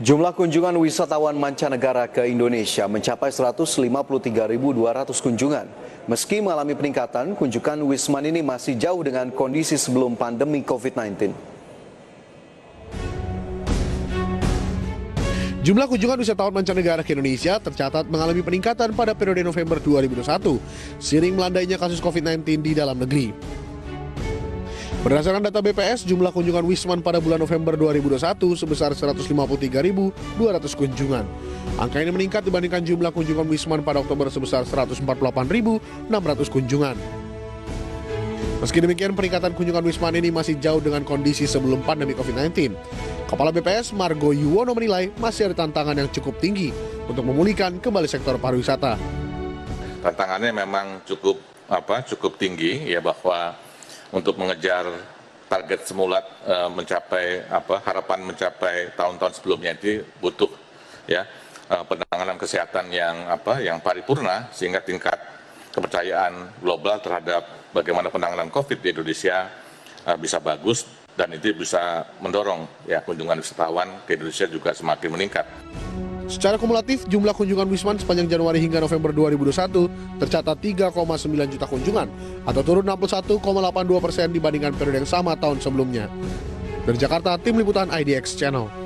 Jumlah kunjungan wisatawan mancanegara ke Indonesia mencapai 153.200 kunjungan. Meski mengalami peningkatan, kunjungan Wisman ini masih jauh dengan kondisi sebelum pandemi COVID-19. Jumlah kunjungan wisatawan mancanegara ke Indonesia tercatat mengalami peningkatan pada periode November 2021, seiring melandainya kasus COVID-19 di dalam negeri. Berdasarkan data BPS, jumlah kunjungan Wisman pada bulan November 2021 sebesar 153.200 kunjungan. Angka ini meningkat dibandingkan jumlah kunjungan Wisman pada Oktober sebesar 148.600 kunjungan. Meski demikian, peningkatan kunjungan Wisman ini masih jauh dengan kondisi sebelum pandemi COVID-19. Kepala BPS Margo Yuwono menilai masih ada tantangan yang cukup tinggi untuk memulihkan kembali sektor pariwisata. Tantangannya memang cukup tinggi ya, bahwa untuk mengejar target semula mencapai harapan mencapai tahun-tahun sebelumnya itu butuh ya penanganan kesehatan yang paripurna, sehingga tingkat kepercayaan global terhadap bagaimana penanganan COVID di Indonesia bisa bagus, dan itu bisa mendorong ya kunjungan wisatawan ke Indonesia juga semakin meningkat. Secara kumulatif, jumlah kunjungan Wisman sepanjang Januari hingga November 2021 tercatat 3,9 juta kunjungan atau turun 61,82% dibandingkan periode yang sama tahun sebelumnya. Dari Jakarta, Tim Liputan IDX Channel.